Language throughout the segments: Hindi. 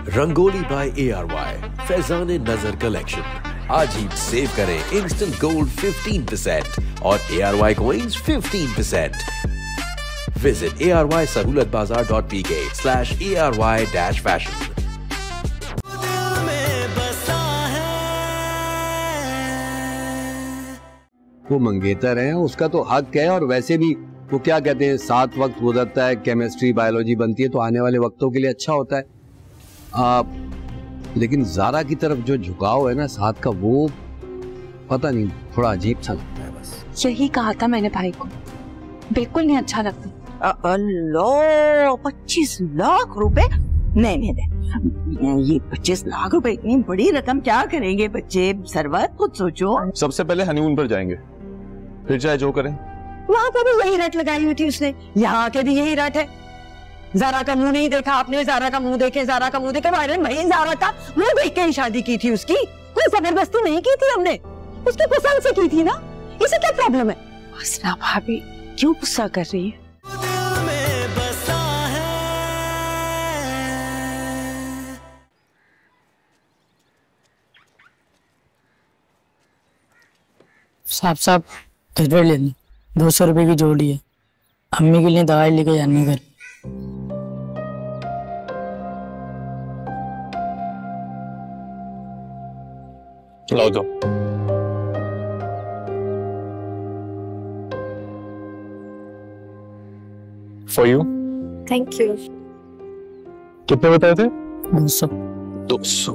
Rangoli bye ARY Faizan Nazar collection. आज ही सेव करें इंस्टेंट गोल्ड 15% और ARY coins 15%। Visit arysahoolatbazaar.pk/ARY-fashion। वो मंगेतर है, उसका तो हक है। और वैसे भी वो क्या कहते हैं, 7 वक्त गुजरता है, केमिस्ट्री बायोलॉजी बनती है, तो आने वाले वक्तों के लिए अच्छा होता है। लेकिन जारा की तरफ जो झुकाव है ना साथ का, वो पता नहीं, थोड़ा अजीब सा लगता है। बस यही कहा था मैंने भाई को, बिल्कुल नहीं अच्छा लगता। 25 लाख रुपए? नहीं, ये 25 लाख रुपए इतनी बड़ी रकम क्या करेंगे बच्चे? सरवत खुद सोचो। सबसे पहले हनीमून पर जाएंगे, फिर चाहे जो करें। वहाँ पर भी यही रट लगाई हुई थी उसने, यहाँ आके भी यही रट है। ज़ारा का मुंह नहीं देखा आपने? ज़ारा का मुंह देखे, ज़ारा का मुंह देखे। भाई ज़ारा का मुंह देख के ही शादी की थी उसकी, कोई जबरदस्ती नहीं की थी हमने, उसकी पसंद से की थी ना। इसे क्या प्रॉब्लम है? हसना भाभी क्यों गुस्सा कर रही है? साहब इधर ले लो, 200 रुपए की जोड़ी है, अम्मी के लिए दवाई लेके जानी घर। लाओ दो। For you। Thank you. कितने बताए थे? 200। 200।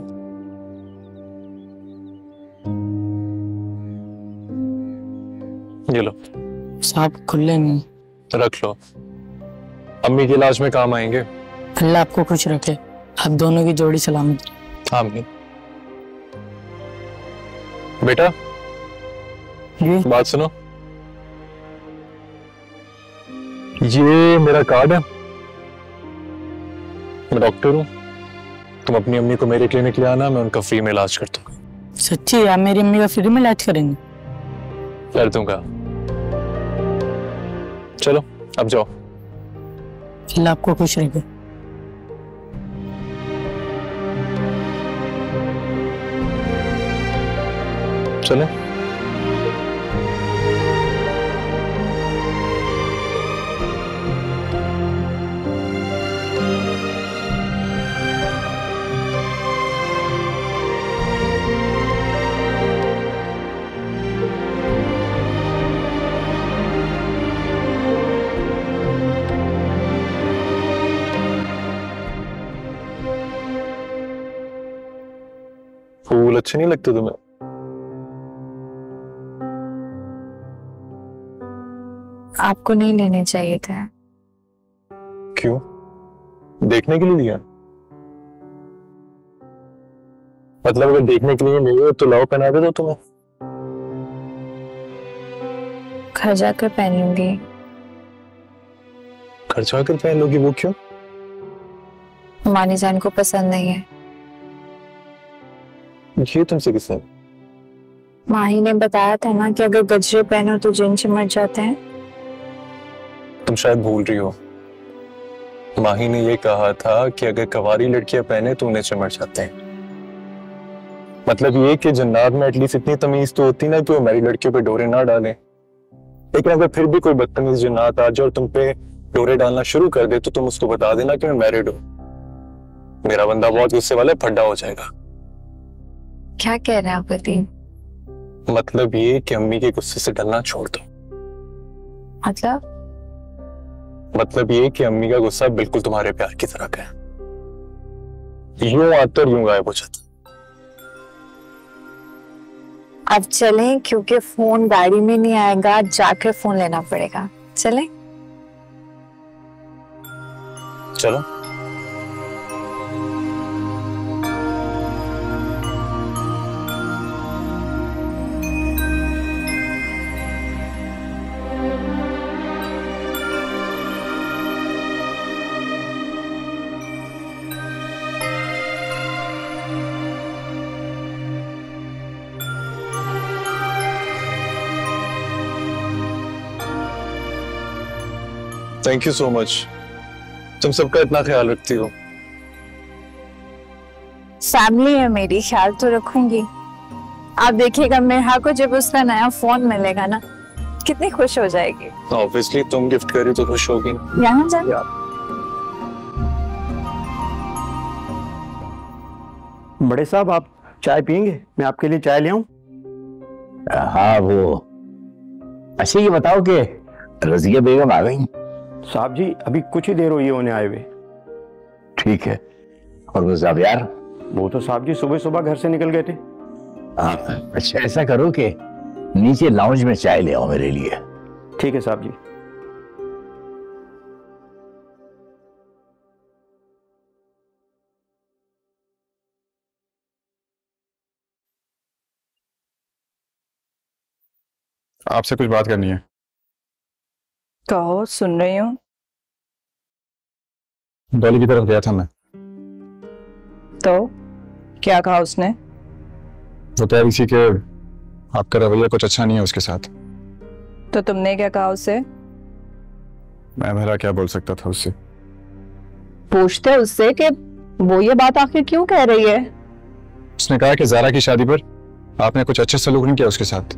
ये लो। साहब खुले नहीं। रख लो, अम्मी के इलाज में काम आएंगे। अल्लाह आपको खुश रखे, आप दोनों की जोड़ी सलामत। आमीन। बेटा जी बात सुनो, ये मेरा कार्ड है, मैं डॉक्टर हूँ। तुम अपनी अम्मी को मेरे क्लिनिक ले आना, मैं उनका फ्री में इलाज कर दूंगा। सच्ची? आप मेरी अम्मी का फ्री में इलाज करेंगे? कर दूंगा। चलो अब जाओ। अल्लाह आपको खुश रखे। चले। फूल अच्छे नहीं लगते तुम्हें? आपको नहीं लेने चाहिए थे। क्यों? देखने के लिए दिया? मतलब अगर देखने के लिए नहीं हो तो लाओ, पहना दे दो तुम्हें। घर जाकर पहनूंगी। घर जाकर पहन लोगी? वो क्यों? मानी जान को पसंद नहीं है। ये तुमसे किसने? माही ने बताया था ना कि अगर गजरे पहनो तो जिन चिमट जाते हैं। तुम शायद भूल रही हो, माही ने ये कहा था कि अगर कवारी लड़कियां पहने तो उन्हें चिमट जाते हैं। मतलब ये कि जन्नत में एटलीस्ट इतनी तमीज तो होती ना कि वो मैरिड लड़कियों पे डोरे ना डालें। लेकिन अगर फिर भी कोई बदतमीज जन्नत आ जाए और तुम पे डोरे डालना शुरू कर दे तो तुम उसको बता देना कि मैं मैरिड हूं। मेरा बंदा बहुत गुस्से वाला फड्डा हो जाएगा। क्या कह रहे हैं आप पति? मतलब ये कि अम्मी के गुस्से से डरना छोड़ दो। मतलब ये कि अम्मी का गुस्सा बिल्कुल तुम्हारे प्यार की तरह का है, यूं आता और यूं गायब हो जाता। अब चलें, क्योंकि फोन गाड़ी में नहीं आएगा, जाकर फोन लेना पड़ेगा। चलें? चलो। थैंक यू सो मच, तुम सबका इतना ख्याल रखती हो। फैमिली है मेरी, ख्याल तो रखूंगी। आप देखिएगा मेरा को जब उसका नया फोन मिलेगा ना, कितनी खुश हो जाएगी। ऑब्वियसली तुम गिफ्ट करी तो खुश होगी। यहाँ जा। बड़े साहब आप चाय पियेंगे? मैं आपके लिए चाय ले आऊं? हाँ वो अच्छा ये बताओ कि रज़िया बेगम आ गई? साहब जी अभी कुछ ही देर हुई है उन्हें आए हुए। ठीक है। और वो ज़ाबियार? वो तो साहब जी सुबह सुबह घर से निकल गए थे। अच्छा ऐसा करो कि नीचे लाउंज में चाय ले आओ मेरे लिए। ठीक है साहब जी। आपसे कुछ बात करनी है। कहो, सुन रही हूँ। डॉली की तरफ गया था मैं। तो क्या कहा उसने? वो कह रही थी कि आपका रवैया कुछ अच्छा नहीं है उसके साथ। तो तुमने क्या कहा उससे? मैं भला क्या बोल सकता था उससे? पूछते उससे कि वो ये बात आखिर क्यों कह रही है। उसने कहा कि ज़ारा की शादी पर आपने कुछ अच्छे सलूक नहीं किया उसके साथ।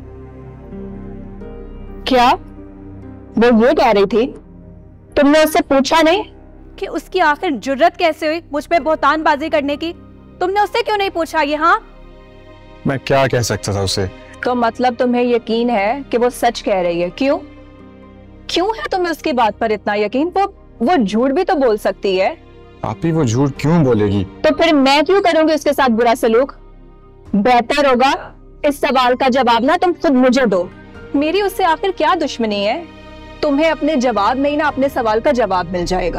क्या वो ये कह रही थी? तुमने उससे पूछा नहीं कि उसकी आखिर जुर्रत कैसे हुई मुझ पे बहतानबाजी करने की? तुमने उससे क्यों नहीं पूछा ये? हाँ मैं क्या कह सकता था उसे? तो मतलब तुम्हें यकीन है कि वो सच कह रही है? क्यों क्यों है तुम्हें उसकी बात पर इतना यकीन? वो झूठ भी तो बोल सकती है। आप ही वो झूठ क्यों बोलेगी? तो फिर मैं क्यों करूंगी उसके साथ बुरा सलूक? बेहतर होगा इस सवाल का जवाब ना तुम खुद मुझे दो। मेरी उससे आखिर क्या दुश्मनी है? तुम्हें अपने जवाब में ही ना अपने सवाल का जवाब मिल जाएगा।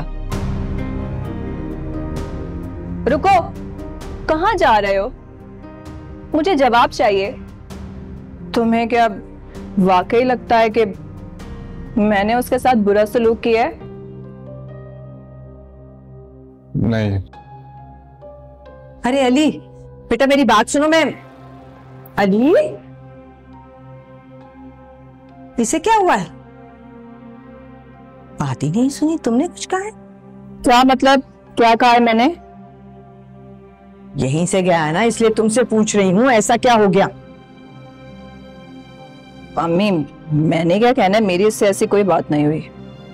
रुको, कहां जा रहे हो? मुझे जवाब चाहिए। तुम्हें क्या वाकई लगता है कि मैंने उसके साथ बुरा सलूक किया है? नहीं। अरे अली बेटा मेरी बात सुनो। मैं अली, इसे क्या हुआ है? बात ही नहीं सुनी। तुमने कुछ कहा है? क्या मतलब? क्या कहा है मैंने? यहीं से गया है ना, इसलिए तुमसे पूछ रही हूँ ऐसा क्या हो गया? अम्मी मैंने क्या कहना है, मेरी इससे ऐसी कोई बात नहीं हुई।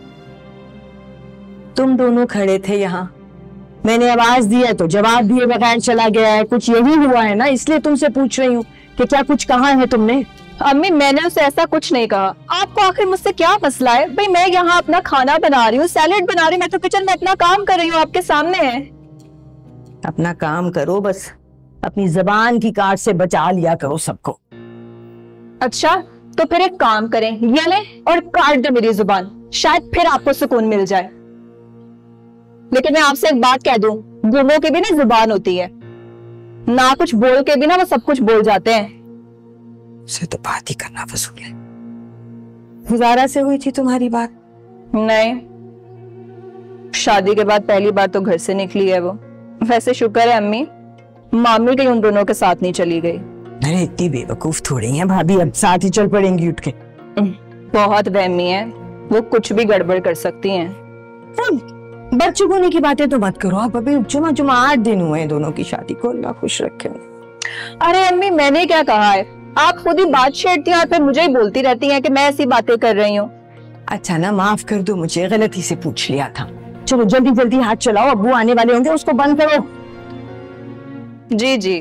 तुम दोनों खड़े थे यहाँ, मैंने आवाज दी है तो जवाब दिए बगैर चला गया है। कुछ यही हुआ है ना, इसलिए तुमसे पूछ रही हूँ कि क्या कुछ कहा है तुमने? अम्मी मैंने उसे ऐसा कुछ नहीं कहा। आपको आखिर मुझसे क्या मसला है? भाई मैं यहाँ अपना खाना बना रही हूँ, सैलेड बना रही हूँ, मैं तो किचन में अपना काम कर रही हूँ, आपके सामने है। अपना काम करो, बस अपनी जबान की काट से बचा लिया करो सबको। अच्छा तो फिर एक काम करें, ये ले और काट दे मेरी जुबान, शायद फिर आपको सुकून मिल जाए। लेकिन मैं आपसे एक बात कह दूं, गुमों की भी ना जुबान होती है, ना कुछ बोल के भी ना वो सब कुछ बोल जाते हैं। उसे तो बात ही करना फजूल है। ज़ारा से हुई थी तुम्हारी बात? नहीं, शादी के बाद पहली बार तो घर से निकली है वो। वैसे शुक्र है अम्मी, मामी कहीं उन दोनों के साथ नहीं चली गई। अरे इतनी बेवकूफ थोड़ी है भाभी, अब साथ ही चल पड़ेंगी उठ के। बहुत वहमी है, वो कुछ भी गड़बड़ कर सकती हैं। बच्चों होने की बातें तो मत करो आप, अभी जुमा 8 दिन हुए हैं दोनों की शादी को, अल्लाह खुश रखे। अरे अम्मी मैंने क्या कहा है? आप खुद ही बात छेड़ती हैं और फिर मुझे ही बोलती रहती हैं कि मैं ऐसी बातें कर रही हूँ। अच्छा ना, माफ कर दो मुझे, गलती से पूछ लिया था। चलो जल्दी जल्दी हाथ चलाओ, अब्बू आने वाले होंगे, उसको बंद करो। जी जी।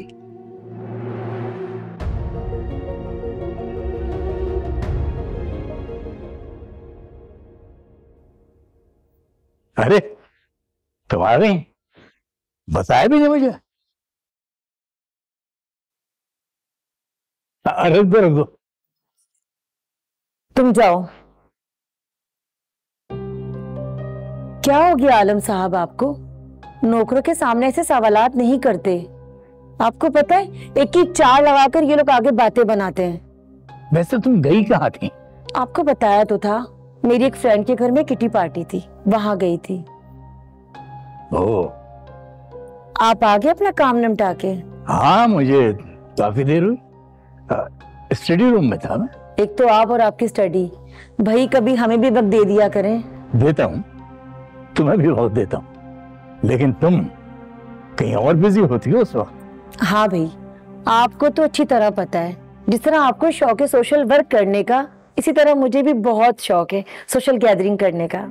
अरे तुम आ गई, बताया भी नहीं मुझे। अरे दो तुम जाओ। क्या हो गया आलम साहब आपको? नौकरों के सामने ऐसे सवालात नहीं करते। आपको पता है एक ही चार लगाकर ये लोग आगे बातें बनाते हैं। वैसे तुम गई कहाँ थी? आपको बताया तो था, मेरी एक फ्रेंड के घर में किटी पार्टी थी, वहां गई थी। ओह, आप आगे अपना काम निपटा के? हाँ मुझे काफी देर हुई, स्टडी रूम में था मैं। एक तो आप और आपकी स्टडी, भाई कभी हमें भी वक्त दे दिया करें। देता हूँ, तुम्हें भी वक्त देता हूँ, लेकिन तुम कहीं और बिजी होती हो उस वक्त। हाँ भाई, आपको तो अच्छी तरह पता है, जिस तरह आपको शौक है सोशल वर्क करने का, इसी तरह मुझे भी बहुत शौक है सोशल गैदरिंग करने का।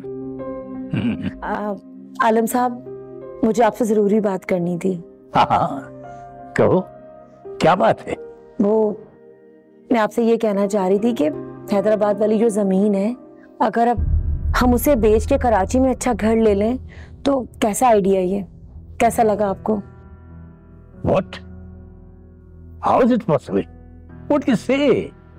आलम साहब, मुझे आपसे जरूरी बात करनी थी। हाँ, कहो क्या बात है? वो मैं आपसे ये कहना चाह रही थी कि हैदराबाद वाली जो जमीन है, अगर अब हम उसे बेच के कराची में अच्छा घर ले लें तो कैसा आइडिया, ये कैसा लगा आपको? What? How is it possible? What you say?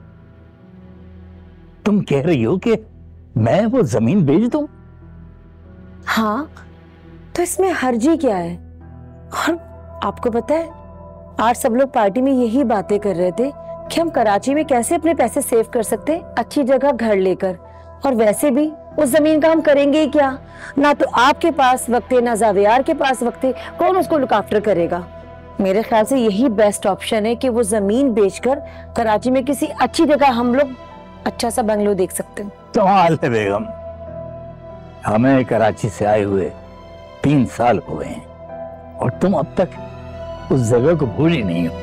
तुम कह रही हो कि मैं वो जमीन बेच दूं? हाँ, तो इसमें हर्जी क्या है? और आपको पता है, आज सब लोग पार्टी में यही बातें कर रहे थे कि हम कराची में कैसे अपने पैसे सेव कर सकते हैं अच्छी जगह घर लेकर। और वैसे भी उस जमीन का हम करेंगे ही क्या? ना तो आपके पास वक्त है, ना जावियार के पास वक्त है, कौन उसको लुक आफ्टर करेगा? मेरे ख्याल से यही बेस्ट ऑप्शन है कि वो जमीन बेचकर कराची में किसी अच्छी जगह हम लोग अच्छा सा बंगलो देख सकते हैं। कमाल है बेगम, हमें कराची से आए हुए 3 साल हो गए हैं और तुम अब तक उस जगह को भूल ही नहीं हो।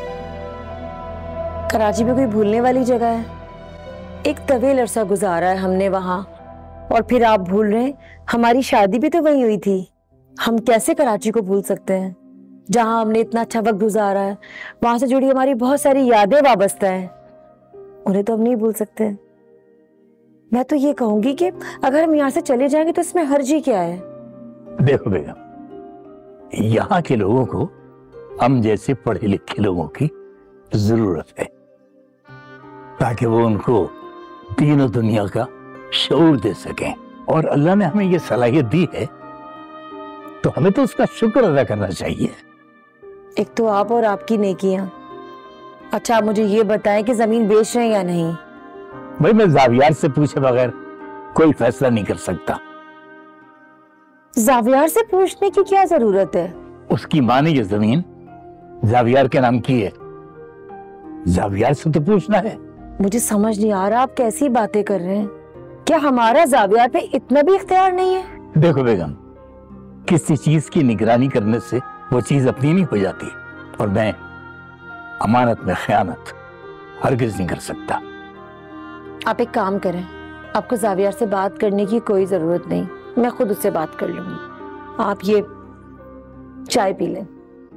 कराची में कोई भूलने वाली जगह है? एक तवील अरसा गुजारा है हमने वहां, और फिर आप भूल रहे हैं हमारी शादी भी तो वहीं हुई थी। हम कैसे कराची को भूल सकते हैं, जहां हमने इतना अच्छा वक्त गुजारा है, वहां से जुड़ी हमारी बहुत सारी यादें वाबस्ता हैं, उन्हें तो हम नहीं भूल सकते। मैं तो ये कहूंगी कि अगर हम यहाँ से चले जाएंगे तो इसमें हर्जी क्या है? देखो बेगम, यहाँ के लोगों को हम जैसे पढ़े लिखे लोगों की जरूरत है, ताकि वो उनको तीनों दुनिया का शऊर दे सकें। और अल्लाह ने हमें ये सलाहियत दी है तो हमें तो उसका शुक्र अदा करना चाहिए। एक तो आप और आपकी नेकियां। अच्छा, आप मुझे ये बताएं कि जमीन बेच रहे हैं या नहीं? भाई, मैं जावियार से पूछे बगैर कोई फैसला नहीं कर सकता। जावियार से पूछने की क्या जरूरत है? उसकी माँ ने ये जमीन जावियार के नाम की है, जावियार से तो पूछना है। मुझे समझ नहीं आ रहा आप कैसी बातें कर रहे हैं। क्या हमारा जावियार पे इतना भी इख्तियार नहीं है? देखो बेगम, किसी चीज की निगरानी करने से वो चीज अपनी नहीं हो जाती, और मैं अमानत में खयानत हरगिज नहीं कर सकता। आप एक काम करें, आपको जावियार से बात करने की कोई जरूरत नहीं, मैं खुद उससे बात कर लूंगी। आप ये चाय पी लें।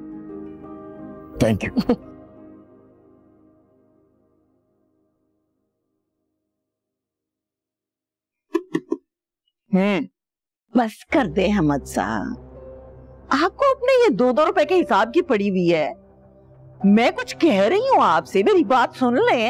Thank you. बस कर दे अहमद साहब, आपको अपने ये 2-2 रुपए के हिसाब की पड़ी हुई है। मैं कुछ कह रही हूँ आपसे, मेरी बात सुन ले।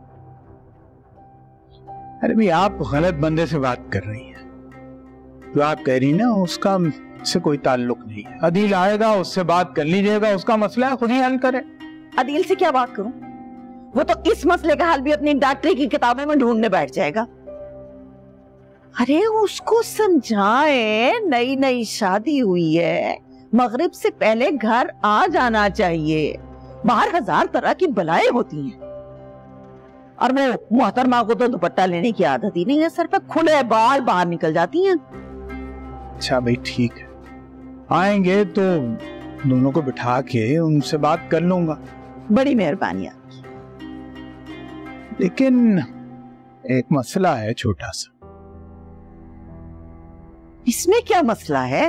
अरे भाई, आप गलत बंदे से बात कर रही हैं। जो आप कह रही ना, उसका से कोई ताल्लुक नहीं है। अदील आएगा, उससे बात कर लीजिएगा, उसका मसला है, खुद ही हल करे। अदील से क्या बात करूं? वो तो इस मसले का हल भी अपनी डॉक्टरी की किताबें में ढूंढने बैठ जाएगा। अरे उसको समझाए, नई नई शादी हुई है, मगरिब से पहले घर आ जाना चाहिए। बाहर 1000 तरह की बलाएं होती हैं, और मैं मोहतरमा को तो दुपट्टा लेने की आदत ही नहीं है, सर पे खुले बाल बाहर निकल जाती हैं। अच्छा भाई, ठीक है, आएंगे तो दोनों को बिठा के उनसे बात कर लूंगा। बड़ी मेहरबानी आपकी। लेकिन एक मसला है छोटा सा। इसमें क्या मसला है?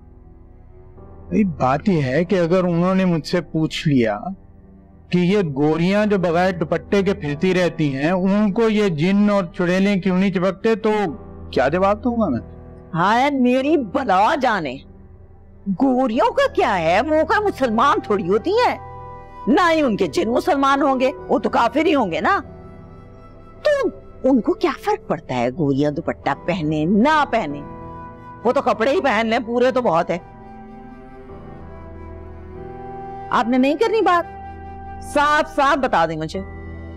बात यह है कि अगर उन्होंने मुझसे पूछ लिया कि ये गोरियां जो बगैर दुपट्टे के फिरती रहती हैं, उनको ये जिन्न और चुड़ैलें क्यों नहीं चिपकते, तो क्या जवाब दूंगा मैं? हाँ, मेरी बला जाने, गोरियों का क्या है, वो का मुसलमान थोड़ी होती हैं, ना ही उनके जिन मुसलमान होंगे, वो तो काफिर ही होंगे ना। तो उनको क्या फर्क पड़ता है गोरियां दुपट्टा पहने ना पहने? वो तो कपड़े ही पहन ले, पूरे तो बहुत है। आपने नहीं करनी बात, साफ साफ बता दें मुझे।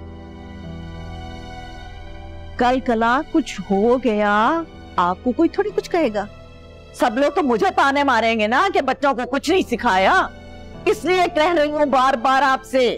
कल कला कुछ हो गया, आपको कोई थोड़ी कुछ कहेगा। सब लोग तो मुझे ताने मारेंगे ना कि बच्चों को कुछ नहीं सिखाया, इसलिए कह रही हूं बार बार आपसे।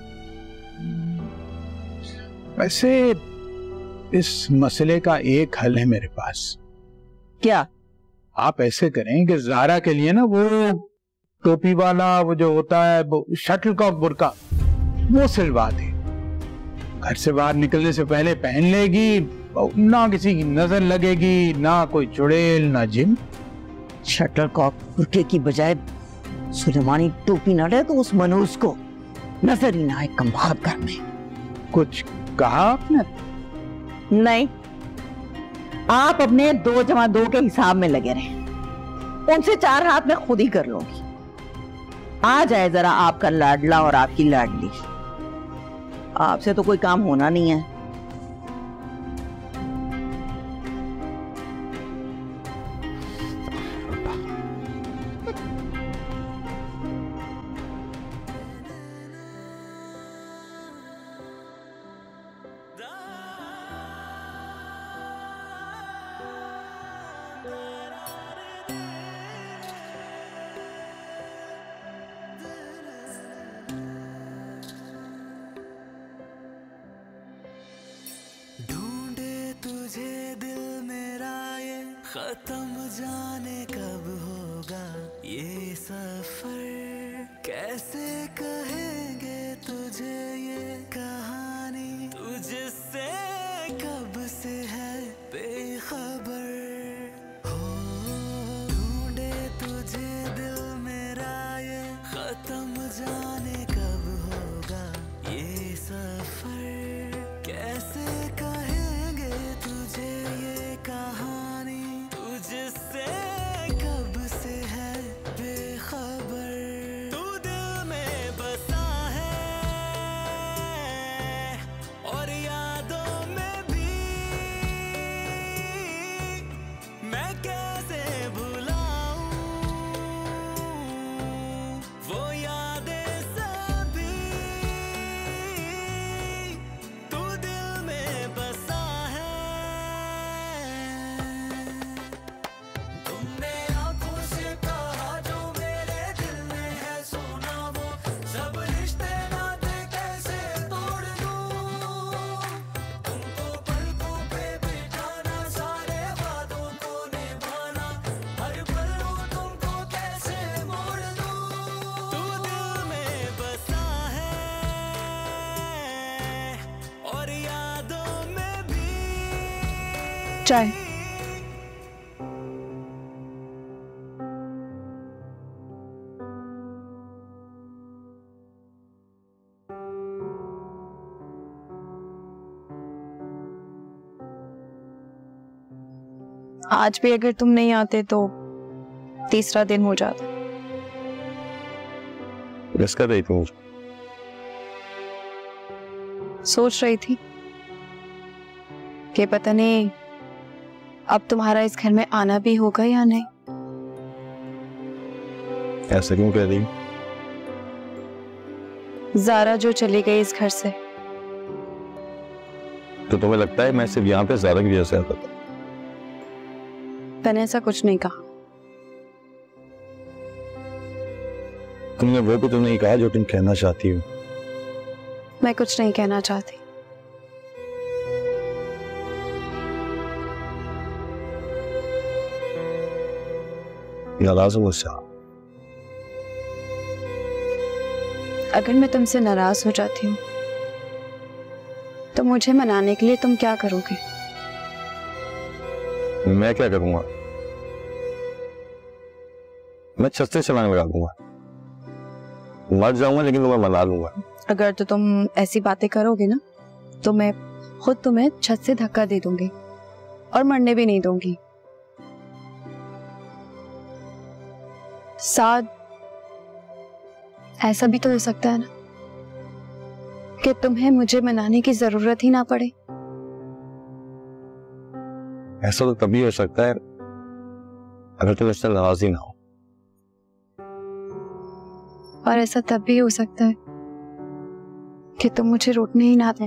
वैसे इस मसले का एक हल है मेरे पास। क्या? आप ऐसे करें कि ज़ारा के लिए ना वो टोपी वाला वो जो होता है वो शटलकॉक बुर्का, वो सिलवा दे। घर से बाहर निकलने से पहले पहन लेगी, ना किसी की नजर लगेगी, ना कोई चुड़ैल ना जिन। शटलकॉक बुर्के की बजाय सुलेमानी टोपी न ले तो उस मनूस को नजर ही ना आए कमबख्त घर में। कुछ कहा आपने? नहीं, आप अपने 2 + 2 के हिसाब में लगे रहे, उनसे 4 हाथ में खुद ही कर लूंगी। आ जाए जरा आपका लाडला और आपकी लाडली, आपसे तो कोई काम होना नहीं है। तुझे दिल मेरा ये खत्म, जाने कब होगा ये सफर, कैसे कहेंगे तुझे ये कहानी, तुझसे कब से है बेखबर। हो ढूंढे तुझे दिल मेरा ये खत्म, जाने कब होगा ये सफर, कैसे कहेंगे तुझे ये कहानी, तुझसे कब से है बेखबर। तू दिल में बसा है और यादों में भी, मैं कैसे भुलाऊं वो यादें सभी। तू दिल में बसा है, तुमने आंखों से कहा जो मेरे दिल में है सोना, वो सब रिश्ते नाते कैसे तोड़ दूं। तुमको पलकों पे बिठाना, सारे वादों को निभाना, हर पल तुमको कैसे मोड़ दूं। तू दिल में बसा है और यादों में भी। चाय। आज भी अगर तुम नहीं आते तो 3रा दिन हो जाता। मिस कर रही थी मुझे? सोच रही थी कि पता नहीं अब तुम्हारा इस घर में आना भी होगा या नहीं। ऐसा क्यों कह रही हूँ? ज़ारा जो चली गई इस घर से, तो तुम्हें लगता है मैं सिर्फ यहाँ पे ज़ारा की वजह से आता था? मैंने ऐसा कुछ नहीं कहा। तुमने वो भी तो नहीं कहा जो तुम कहना चाहती हो। मैं कुछ नहीं कहना चाहती। नाराज हो मुझसे? अगर मैं तुमसे नाराज हो जाती हूँ तो मुझे मनाने के लिए तुम क्या करोगे? मैं क्या करूंगा? मैं छत से छलांग लगा दूंगा, मर जाऊंगा लेकिन तुम्हें मना लूंगा। अगर तो तुम ऐसी बातें करोगे ना तो मैं खुद तुम्हें छत से धक्का दे दूंगी और मरने भी नहीं दूंगी। साथ ऐसा भी तो हो सकता है ना कि तुम्हें मुझे मनाने की जरूरत ही ना पड़े। ऐसा तो तभी हो सकता है अगर तुम इससे नाराज ही ना हो। और ऐसा तब भी हो सकता है कि तुम मुझे रोटने ही ना दें।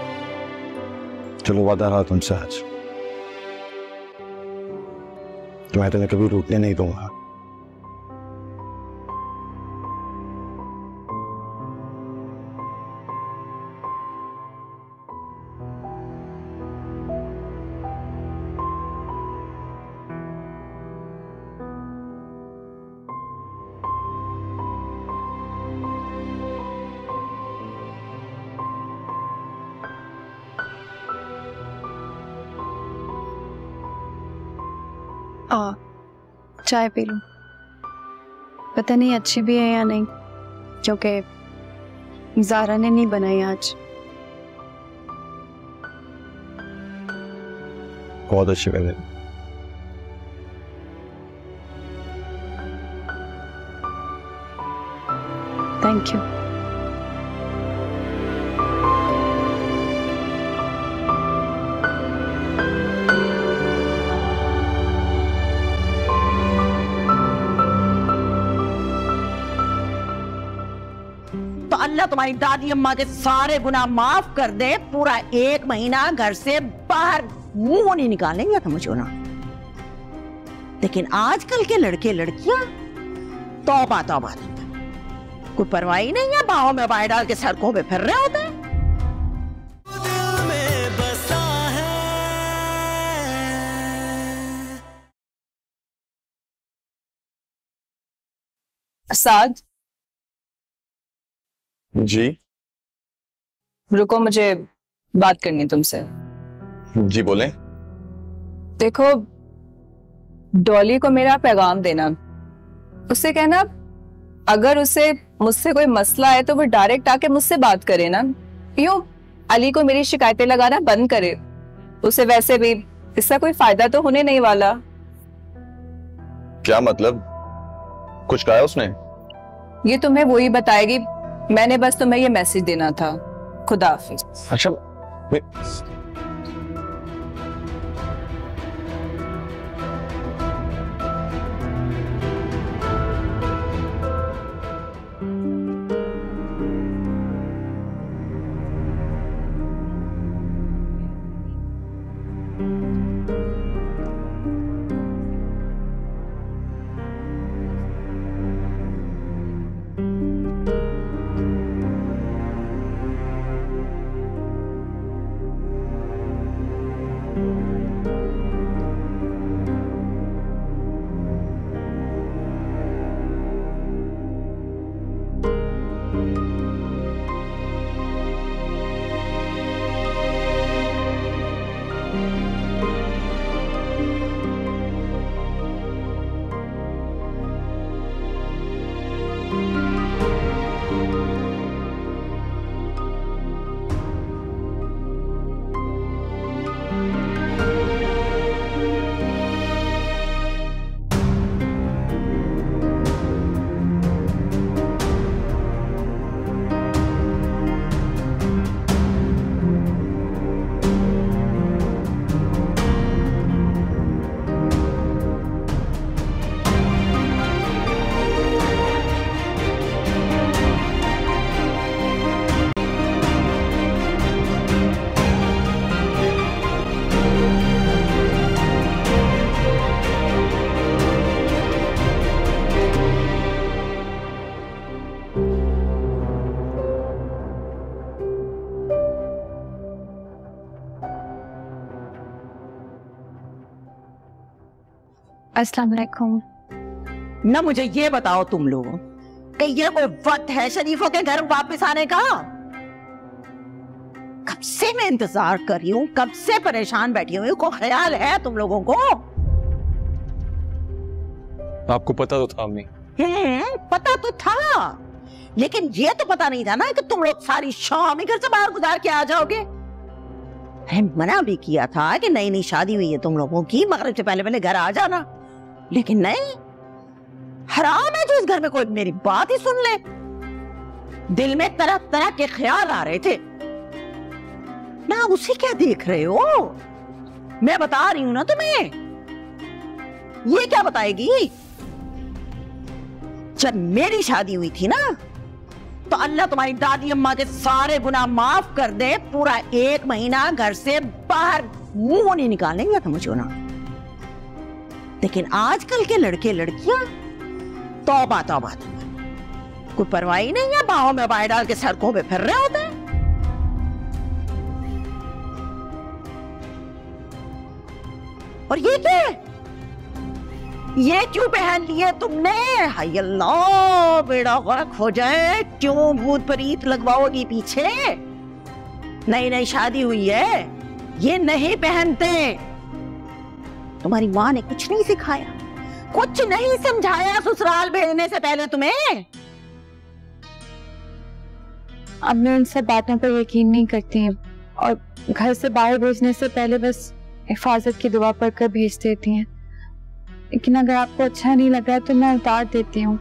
चलो वादा रहा तुमसे आज तो मैं तुम्हें कभी रुकने नहीं दूंगा। चाय पी लूं। पता नहीं अच्छी भी है या नहीं, क्योंकि ज़ारा ने नहीं बनाई आज। बहुत अच्छी बनी। Thank you. तो अल्लाह तुम्हारी दादी अम्मा के सारे गुनाह माफ कर दे, पूरा 1 महीना घर से बाहर मुंह नहीं निकालेंगे समझो ना। लेकिन आजकल के लड़के लड़कियां तौबा तौबा, कोई परवाह ही नहीं है, बाहों में बाएं डाल के सड़कों पे फिर रहे होते हैं। साद जी। रुको, मुझे बात करनी है तुमसे। जी बोलें। देखो, डॉली को मेरा पैगाम देना, उससे कहना अगर उसे मुझसे कोई मसला है तो वो डायरेक्ट आके मुझसे बात करे ना, यूं अली को मेरी शिकायतें लगाना बंद करे। उसे वैसे भी इसका कोई फायदा तो होने नहीं वाला। क्या मतलब? कुछ कहा उसने? ये तुम्हें वही बताएगी, मैंने बस तुम्हें ये मैसेज देना था। खुदा हाफिज। अच्छा अस्सलाम वालेकुम। ना मुझे ये बताओ तुम लोगों कि ये कोई वक्त है शरीफों के घर वापस आने का? कब से मैं इंतजार कर रही हूँ, कब से परेशान बैठी हुई हूँ। को ख्याल है तुम लोगों को? आपको पता तो था अम्मी। पता तो था, लेकिन ये तो पता नहीं था ना कि तुम लोग सारी शाम ही घर से बाहर गुजार के आ जाओगे। मना भी किया था कि नई नई शादी हुई है तुम लोगों की, मगरिब से पहले पहले घर आ जाना, लेकिन नहीं। हराम है जो इस घर में कोई मेरी बात ही सुन ले। दिल में तरह तरह के ख्याल आ रहे थे ना। उसे क्या देख रहे हो? मैं बता रही हूं ना तुम्हें। ये क्या बताएगी? जब मेरी शादी हुई थी ना, तो अल्लाह तुम्हारी दादी अम्मा के सारे गुनाह माफ कर दे, पूरा 1 महीना घर से बाहर मुंह नहीं निकालेंगे समझो ना। लेकिन आजकल के लड़के लड़कियां तौबा तौबा तौबा, कोई परवाह ही नहीं है, बाहों में बाएं डाल के सड़कों पे फिर रहे होते हैं। और ये क्या है? ये क्यों पहन लिया तुमने? हाय अल्लाह, बेड़ा गर्क हो जाए। क्यों भूत प्रीत लगवाओगी पीछे? नई नई शादी हुई है, ये नहीं पहनते। तुम्हारी माँ ने कुछ नहीं सिखाया, कुछ नहीं समझाया ससुराल भेजने से पहले तुम्हें? अब मैं उन सब बातों पर यकीन नहीं करती और घर से बाहर भेजने से पहले बस हिफाजत की दुआ पढ़कर भेज देती हैं। लेकिन अगर आपको अच्छा नहीं लग रहा तो मैं उतार देती हूँ।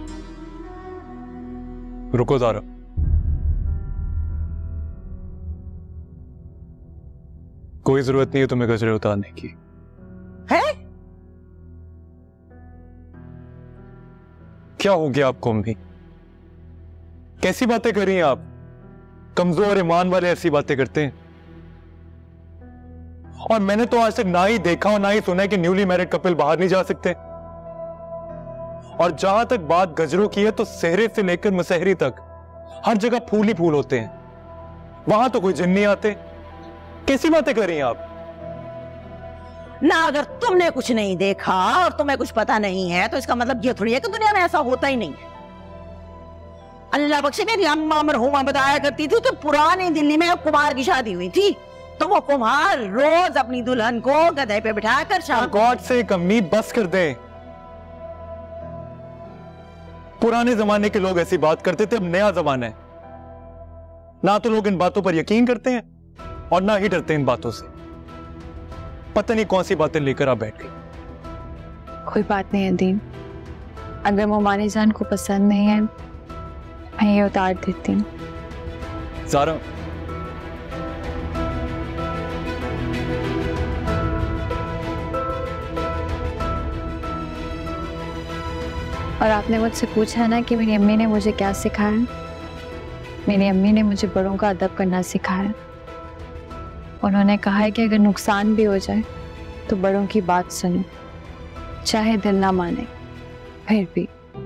रुको ज़ारा, कोई जरूरत नहीं है तुम्हें गजरे उतारने की। है? क्या हो गया आपको अम्मी? कैसी बातें कर रही हैं आप? कमजोर ईमान वाले ऐसी बातें करते हैं। और मैंने तो आज तक ना ही देखा और ना ही सुना है कि न्यूली मैरिड कपल बाहर नहीं जा सकते। और जहां तक बात गजरों की है तो सेहरे से लेकर मुसहरी तक हर जगह फूल ही फूल होते हैं, वहां तो कोई जिन नहीं आते। कैसी बातें कर रही हैं आप? ना अगर तुमने कुछ नहीं देखा और तुम्हें कुछ पता नहीं है तो इसका मतलब ये थोड़ी है कि दुनिया में ऐसा होता ही नहीं है। अल्लाह बख्शे, मेरी अम्मा मरहुमा बताया करती थी कि पुरानी दिल्ली में कुमार की शादी हुई थी तो वो कुम्हार रोज अपनी दुल्हन को गधे पे बिठाकर शाम गॉड से कमी बस कर दे। पुराने जमाने के लोग ऐसी बात करते थे, अब नया जमाना है। ना तो लोग इन बातों पर यकीन करते हैं और ना ही डरते इन बातों से। पता नहीं कौन सी बातें लेकर आप बैठ गई। कोई बात नहीं अदीम, अगर मोमानी जान को पसंद नहीं है मैं ये उतार देती हूँ। ज़ारा, और आपने मुझसे पूछा ना कि मेरी अम्मी ने मुझे क्या सिखाया। मेरी अम्मी ने मुझे बड़ों का अदब करना सिखाया। उन्होंने कहा है कि अगर नुकसान भी हो जाए तो बड़ों की बात सुनो, चाहे दिल ना माने फिर भी।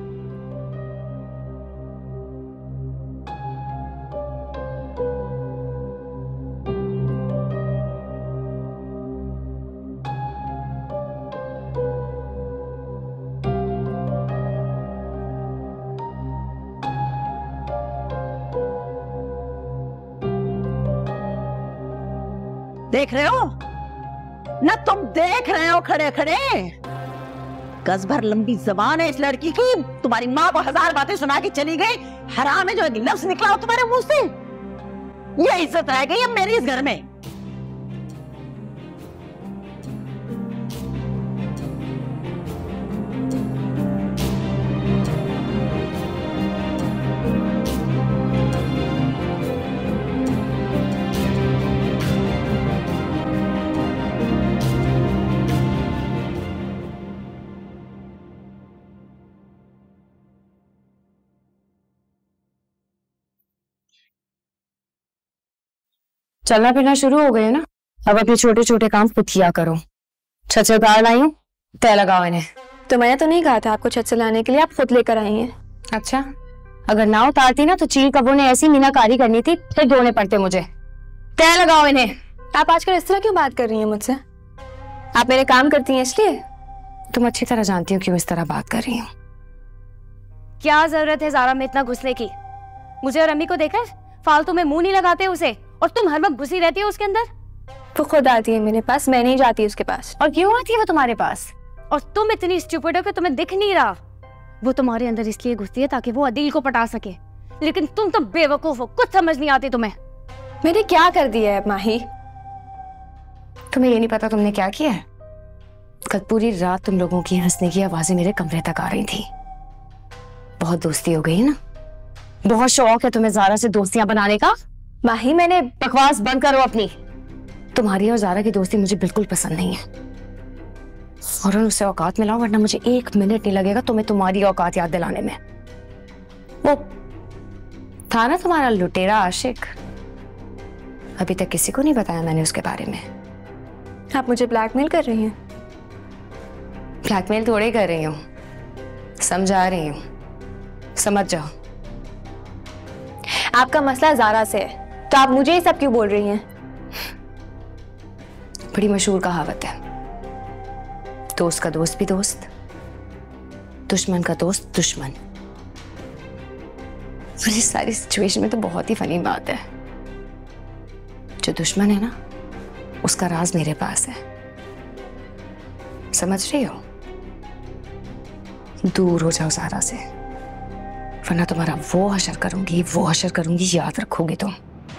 देख रहे हो ना, तुम देख रहे हो खड़े खड़े। गज भर लंबी जबान है इस लड़की की। तुम्हारी माँ को 1000 बातें सुना के चली गई, हराम है जो एक लफ्ज निकला हो तुम्हारे मुंह से। ये इज्जत रह गई अब मेरी इस घर में। चलना फिरना शुरू हो गए ना, अब अपने छोटे छोटे काम खुद किया करो। छत से उतार लाई हूँ, तय लगाओ इन्हें। तो मैंने तो नहीं कहा था आपको छत से लाने के लिए, आप खुद लेकर आई हैं। अच्छा, अगर ना उतारती ना तो चील कबूर ने ऐसी मीनाकारी करनी थी, फिर धोने पड़ते मुझे। तय लगाओ इन्हें। आप आजकल इस तरह क्यों बात कर रही हैं मुझसे? आप मेरे काम करती हैं इसलिए? तुम अच्छी तरह जानती हो क्यों इस तरह बात कर रही हूँ। क्या जरूरत है ज़ारा में इतना घुसने की? मुझे और अम्मी को देखा फालतू में मुंह नहीं लगाते उसे, और तुम हर वक्त घुसी रहती हो उसके अंदर। वो खुद आती है मेरे पास, मैं नहीं जाती उसके पास। और क्यों आती है वो तुम्हारे पास? और तुम इतनी स्टूपिड हो कि तुम्हें दिख नहीं रहा। वो तुम्हारे अंदर इसलिए घुसती है ताकि वो अदील को पटा सके, लेकिन तुम तो बेवकूफ हो, कुछ समझ नहीं आती तुम्हें। मैंने क्या कर दिया है माही? तुम्हें ये नहीं पता तुमने क्या किया है? कल पूरी रात तुम लोगों की हंसने की आवाजें मेरे कमरे तक आ रही थी। बहुत दोस्ती हो गई ना? बहुत शौक है तुम्हें ज़ारा से दोस्तियां बनाने का। माही, मैंने बकवास बंद करो अपनी। तुम्हारी और ज़ारा की दोस्ती मुझे बिल्कुल पसंद नहीं है। फौरन उससे औकात मिलाओ, वरना मुझे 1 मिनट नहीं लगेगा तुम्हें तुम्हारी औकात याद दिलाने में। वो था ना तुम्हारा लुटेरा आशिक, अभी तक किसी को नहीं बताया मैंने उसके बारे में। आप मुझे ब्लैकमेल कर रही हैं? ब्लैकमेल थोड़े कर रही हूँ, समझा रही हूँ, समझ जाओ। आपका मसला ज़ारा से है तो आप मुझे ये सब क्यों बोल रही हैं? बड़ी मशहूर कहावत है, दोस्त का दोस्त भी दोस्त, दुश्मन का दोस्त दुश्मन। और इस सारी सिचुएशन में तो बहुत ही फनी बात है, जो दुश्मन है ना उसका राज मेरे पास है, समझ रही हो? दूर हो जाओ ज़ारा से, वरना तुम्हारा वो हशर करूंगी, याद रखोगे तुम।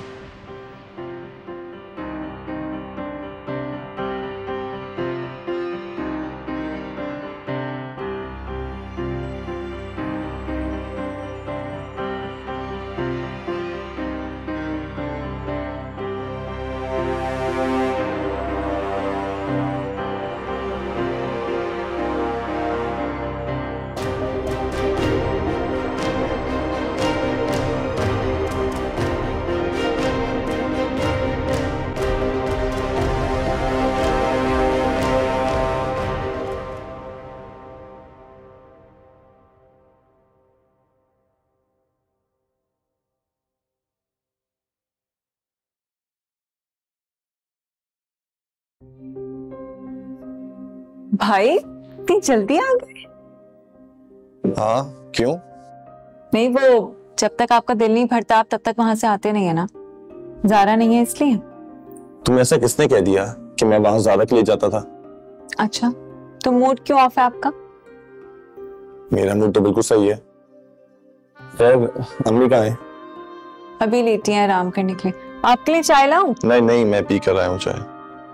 भाई इतनी जल्दी आ गए? हाँ, क्यों? नहीं, वो जब तक आपका दिल नहीं भरता आप तब तक वहां से आते नहीं है ना? ज़ारा नहीं है इसलिए? तुम्हें ऐसा किसने कह दिया कि मैं वहां ज़ारा के लिए जाता था? अच्छा, तो मूड क्यों ऑफ है आपका? मेरा मूड तो बिल्कुल सही है। खैर, अम्मी कहाँ है? अभी लेटी हैं आराम करने के लिए। आपके लिए चाय लाऊं? नहीं नहीं, मैं पी कर आया हूँ चाय।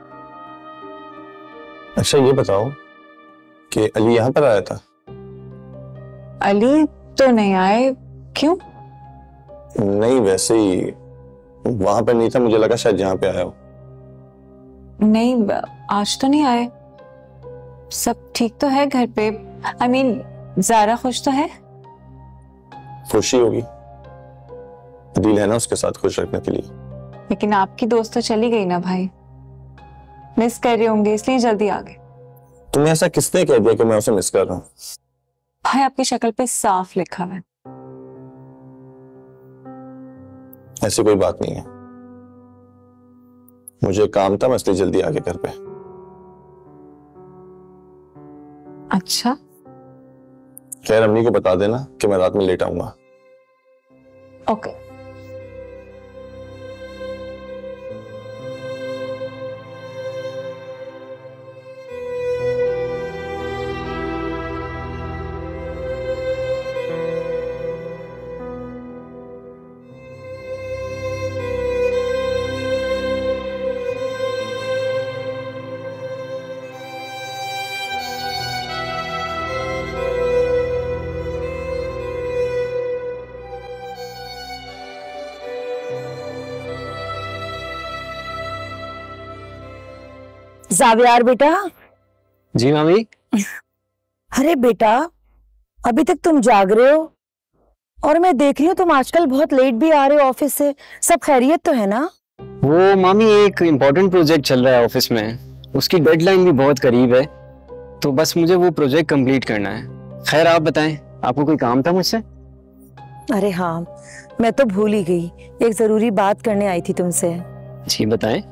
अच्छा ये बताओ कि अली यहाँ पर आया था? अली तो नहीं आए, क्यों? नहीं, वैसे ही वहां पर नहीं था, मुझे लगा शायद यहाँ पे आया हो। नहीं, आज तो नहीं आए। सब ठीक तो है घर पे? I mean, ज़ारा खुश तो है? खुशी होगी, दिल है ना उसके साथ खुश रखने के लिए। लेकिन आपकी दोस्त तो चली गई ना भाई, मिस कर रहे होंगे इसलिए जल्दी आ गए। तुम्हें ऐसा किसने कह दिया कि मैं उसे मिस कर रहा हूँ? भाई आपकी शक्ल पे साफ लिखा है। ऐसी कोई बात नहीं है, मुझे काम था, मैं इसलिए जल्दी आ गया घर पे। अच्छा, खैर अम्मी को बता देना कि मैं रात में लेट आऊंगा। ओके। जावियार बेटा। जी मामी। अरे बेटा, अभी तक तुम जाग रहे हो और मैं देख रही हूँ तुम आजकल बहुत लेट भी आ रहे हो ऑफिस से। सब खैरियत तो है ना? वो मामी एक इम्पोर्टेंट प्रोजेक्ट चल रहा है ऑफिस में, उसकी डेडलाइन भी बहुत करीब है, तो बस मुझे वो प्रोजेक्ट कंप्लीट करना है। खैर आप बताएं, आपको कोई काम था मुझसे? अरे हाँ, मैं तो भूल ही गई, एक जरूरी बात करने आई थी तुमसे। जी बताएं।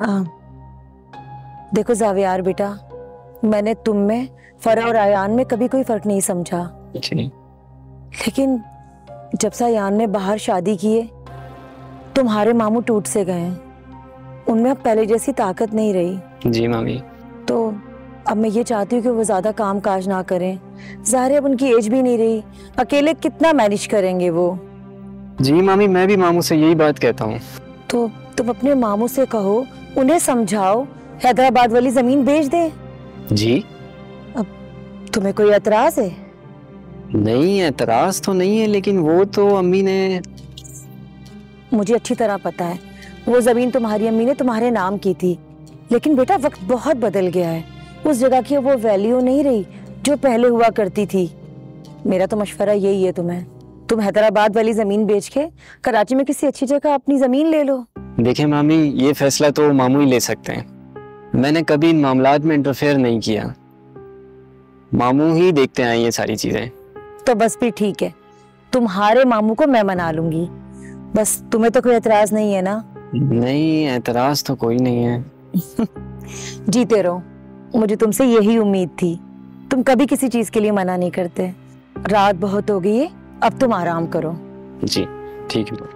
देखो जावियार बेटा, मैंने तुम में, फरा और आयान में कभी कोई फर्क नहीं समझा। जी। लेकिन जब से आयान ने बाहर शादी की है, तुम्हारे मामू टूट से गए हैं, उनमें अब पहले जैसी ताकत नहीं रही। जी मामी। तो अब मैं ये चाहती हूँ कि वो ज्यादा काम काज ना करें। ज़ाहिर है अब उनकी एज भी नहीं रही, अकेले कितना मैनेज करेंगे वो। जी मामी, मैं भी मामू से यही बात कहता हूँ। तो तुम अपने मामू से कहो, उन्हें समझाओ हैदराबाद वाली जमीन बेच दे। जी। अब तुम्हें कोई एतराज है? नहीं, एतराज तो नहीं है, लेकिन वो तो अम्मी ने। मुझे अच्छी तरह पता है, वो जमीन तुम्हारी अम्मी ने तुम्हारे नाम की थी, लेकिन बेटा वक्त बहुत बदल गया है, उस जगह की वो वैल्यू नहीं रही जो पहले हुआ करती थी। मेरा तो मशवरा यही है तुम्हें, तुम हैदराबाद वाली जमीन बेच के कराची में किसी अच्छी जगह अपनी जमीन ले लो। देखें मामी, ये फैसला तो मामू ही ले सकते हैं, मैंने कभी इन मामलात में इंटरफेयर नहीं किया। मामू ही देखते हैं ये सारी चीजें। तो बस फिर ठीक है, तुम्हारे मामू को मैं मना लूंगी। बस तुम्हें तो कोई एतराज नहीं है ना? नहीं, एतराज तो कोई नहीं है। जीते रहो, मुझे तुमसे यही उम्मीद थी। तुम कभी किसी चीज के लिए मना नहीं करते। रात बहुत हो गई है, अब तुम आराम करो। जी ठीक है।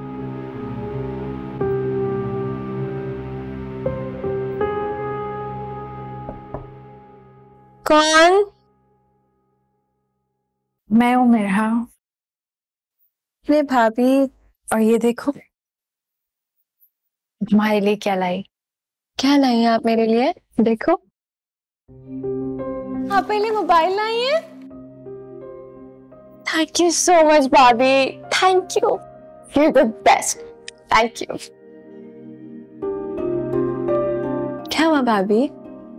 कौन? मैं हूँ मेरा। अरे भाभी, और ये देखो तुम्हारे लिए क्या लाई। क्या लाई हैं आप मेरे लिए? देखो, आप मेरे लिए मोबाइल लाई हैं? थैंक यू सो मच भाभी, thank you, you are the best, thank you. क्या हुआ भाभी?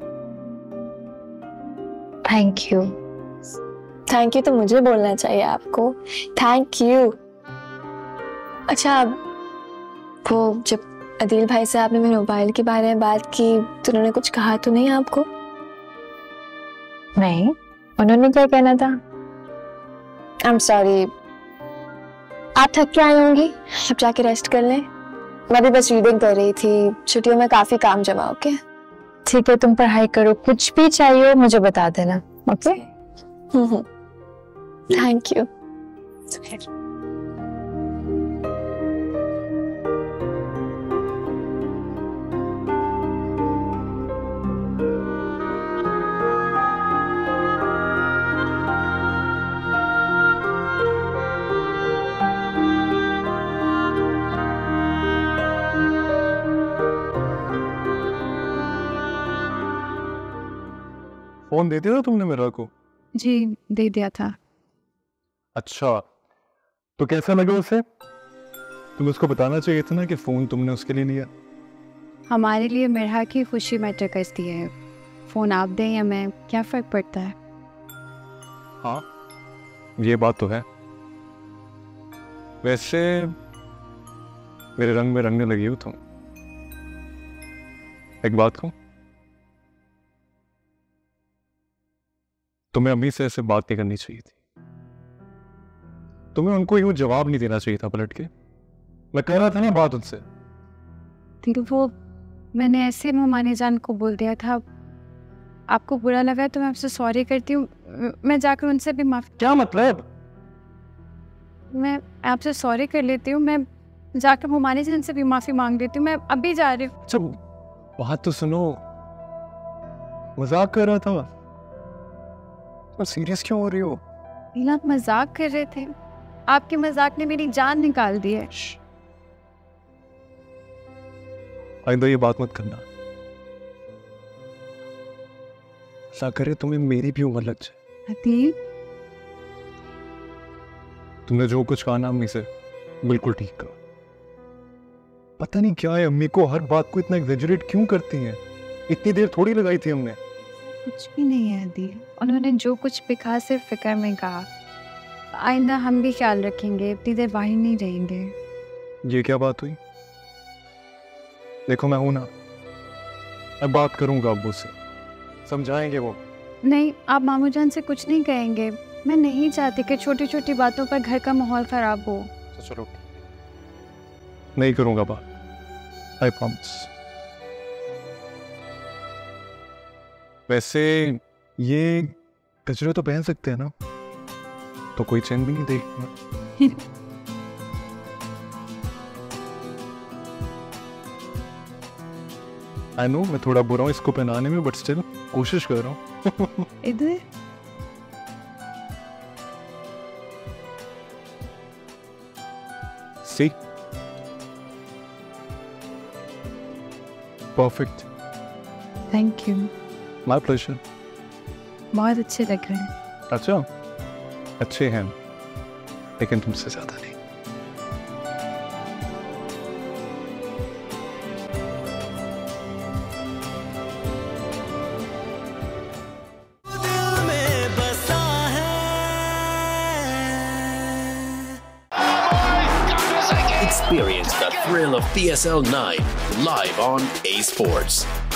Thank you. थैंक यू तो मुझे बोलना चाहिए आपको, थैंक यू। अच्छा, वो जब अदील भाई से आपने मेरे मोबाइल के बारे में बात की तो उन्होंने कुछ कहा तो नहीं आपको? नहीं, उन्होंने क्या कहना था? I am sorry. आप थक के आई होंगी, आप जाके रेस्ट कर लें। मैं भी बस रीडिंग कर रही थी, छुट्टियों में काफी काम जमा हो गया। ठीक है, तुम पढ़ाई करो, कुछ भी चाहिए मुझे बता देना। ओके? Thank you. फोन दे दिया था तुमने मेरा को? जी दे दिया था। अच्छा, तो कैसा लगा उसे? तुम्हें उसको बताना चाहिए था ना कि फोन तुमने उसके लिए लिया। हमारे लिए मेरा की खुशी मैटर करती है। फोन आप दें या मैं, क्या फर्क पड़ता है? हाँ, ये बात तो है। वैसे मेरे रंग में रंगने लगी हो तुम। एक बात कहूं, तुम्हें अम्मी से ऐसे बात नहीं करनी चाहिए थी। तुम्हें उनको यूं जवाब नहीं देना चाहिए था पलट के। मैं कह रहा था ना बात उनसे। तो वो मैंने ऐसे मानी जान को बोल दिया था। आपको बुरा लगा तो मैं आपसे सॉरी करती हूँ। मैं जाकर उनसे भी माफी। क्या मतलब? मैं आपसे सॉरी कर लेती हूँ। मैं जाकर मानी जान से भी माफी मांग लेती हूँ। मैं अभी जा रही हूँ। अच्छा बात तो सुनो, मजाक कर रहा था। और सीरियस क्यों हो रही हो? आप मजाक कर रहे थे। आपके मजाक ने मेरी जान निकाल दी है। आइंदा ये बात मत करना। ऐसा करे तुम्हें मेरी भी उम्र लग जाए। अदील, तुमने जो कुछ कहा ना अम्मी से, बिल्कुल ठीक कहा। पता नहीं क्या है, अम्मी को हर बात को इतना एग्जैजरेट क्यों करती हैं? इतनी देर थोड़ी लगाई थी हमने। कुछ भी नहीं है अदील, उन्होंने जो कुछ भी कहा सिर्फ फिक्र में कहा। आइंदा हम भी ख्याल रखेंगे, इतनी देर बाहर नहीं रहेंगे। ये क्या बात हुई? देखो मैं हूं ना, मैं बात करूंगा अब्बू से, समझाएंगे वो। नहीं, आप मामू जान से कुछ नहीं कहेंगे। मैं नहीं चाहती कि छोटी छोटी बातों पर घर का माहौल खराब हो। तो चलो, नहीं करूंगा बात, आई प्रॉमिस। वैसे ये कचरे तो पहन सकते हैं ना, तो कोई चैन भी नहीं देगा। आई नो मैं थोड़ा बुरा हूं इसको पहनाने में, बट स्टिल कोशिश कर रहा हूं। इधर सी perfect. Thank you. My pleasure. बहुत अच्छे लग रहे हैं। अच्छा, अच्छे हैं लेकिन तुमसे ज्यादा नहीं। Experience the thrill of PSL 9 live on A Sports.